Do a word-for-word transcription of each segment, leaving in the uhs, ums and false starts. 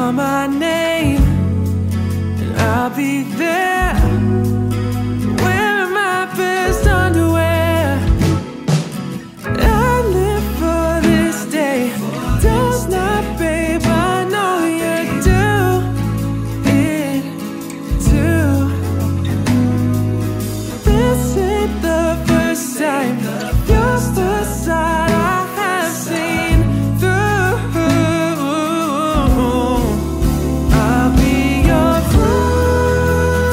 call my name, and I'll be there, wearing my best underwear. I live for this day, does not, babe, I know you do it too. This ain't the first time you're the side I have seen through. I'll be your fool.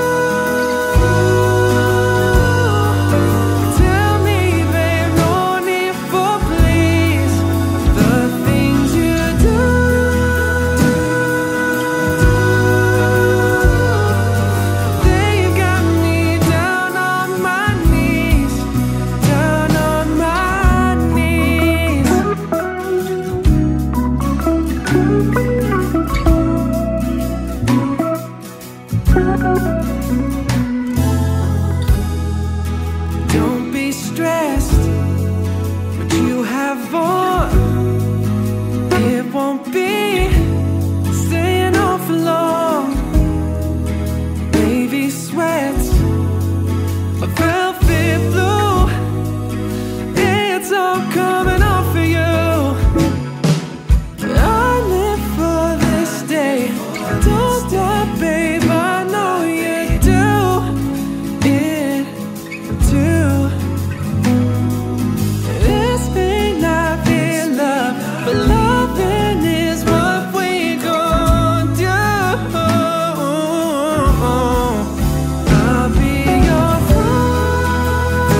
Tell me, babe, no need for please. The things you do, they got me down on my knees, down on my knees. Don't be stressed, what you have on, it won't be staying on for long. Baby sweats, a velvet blue, it's all coming off of you. I live for this day, don't stop, babe, I know you do it too. This may not be love, but loving is what we gon' do. I'll be your fool.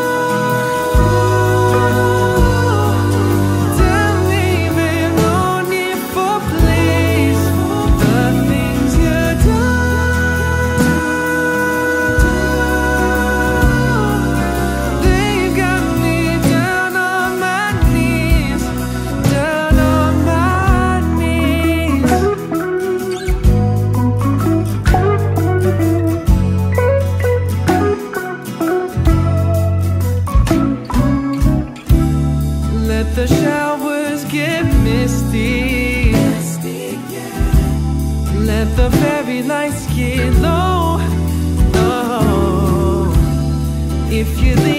Tell me, babe, no need for please. The things you do, they got me down on my knees, down on my knees. Let the showers get misty, let the fairy lights get low. Oh, if you leave